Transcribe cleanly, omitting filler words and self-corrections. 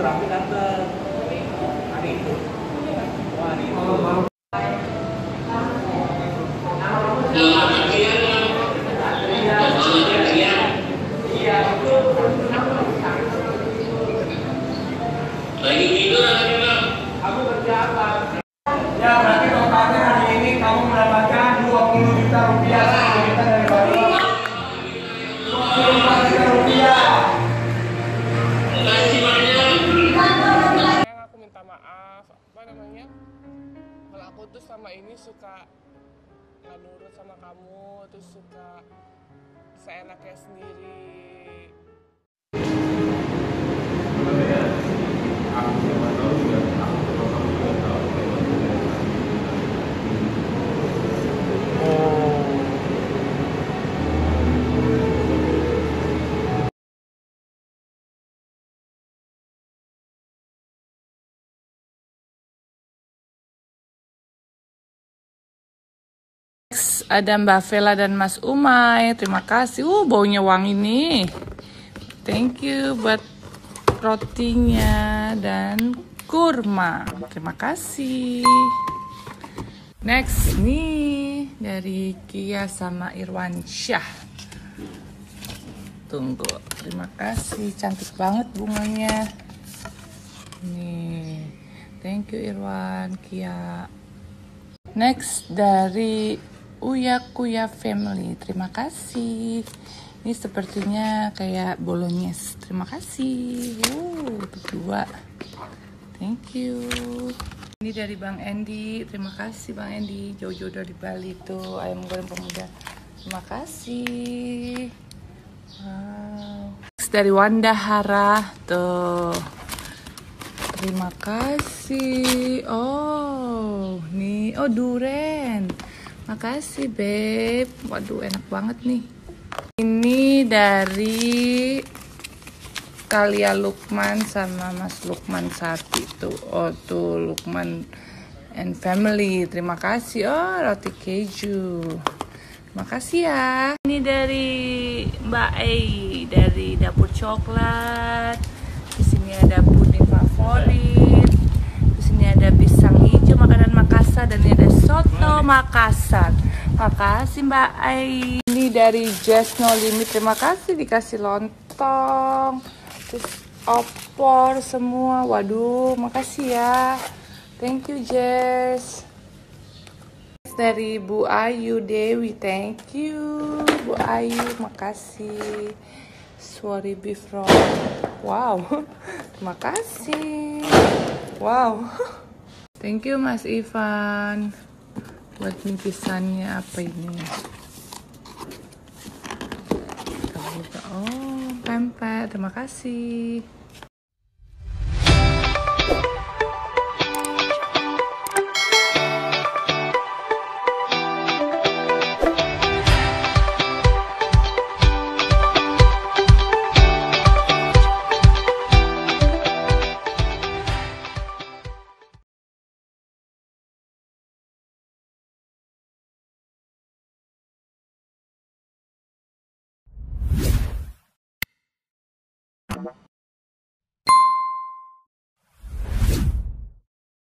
rapi dateng. Hari itu. Wah, hari itu. Lagi tidur lagi bang. Kamu kerja apa? Ya, berarti totalnya hari ini kamu mendapatkan 20 juta rupiah. 10 juta dari Bapak. 24 juta rupiah. Makasih banyak. Aku minta maaf, apa namanya, kalau aku tuh sama ini suka nggak nurut sama kamu, terus suka seenaknya sendiri. Ada Mbak Vela dan Mas Umay, terima kasih. Baunya wangi nih. Thank you buat rotinya dan kurma. Terima kasih. Next nih dari Kia sama Irwan Syah. Tunggu. Terima kasih, cantik banget bunganya. Nih. Thank you Irwan, Kia. Next dari Uya Kuya Family, terima kasih. Ini sepertinya kayak bolognese. Terima kasih. Berdua. Thank you. Ini dari Bang Endi. Terima kasih Bang Endi. Jauh-jauh dari Bali tuh ayam goreng pemuda. Terima kasih. Wow. Next dari Wanda Hara tuh. Terima kasih. Oh, nih. Oh, duren. Makasih, Beb. Waduh, enak banget nih. Ini dari Kalia Lukman sama Mas Lukman Sati tuh. Oh, tuh Lukman and Family. Terima kasih. Oh, roti keju. Terima kasih ya. Ini dari Mbak Ei dari Dapur Coklat. Di sini ada puding favorit. Di sini ada pisang hijau makanan Makassar dan ini ada soto Makassar. Makasih Mbak Ai. Ini dari Just No Limit. Terima kasih dikasih lontong. Terus opor semua. Waduh, makasih ya. Thank you Jess. Dari Bu Ayu Dewi. Thank you Bu Ayu. Makasih. Sorry beef roll. Wow. Terima kasih. Wow. Thank you Mas Ivan. Buat bingkisannya apa ini? Oh, pempek. Terima kasih.